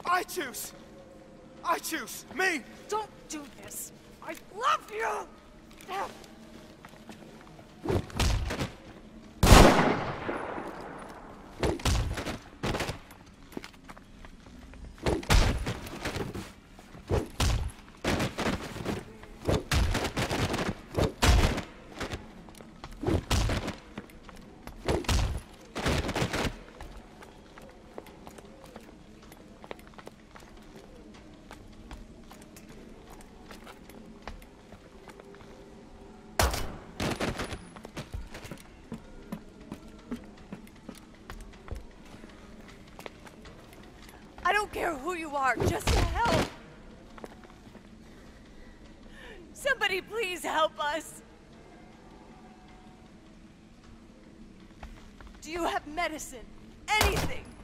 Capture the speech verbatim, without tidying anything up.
I choose. I choose. Me. Don't do this. I love you! I don't care who you are, just help! Somebody please help us! Do you have medicine? Anything?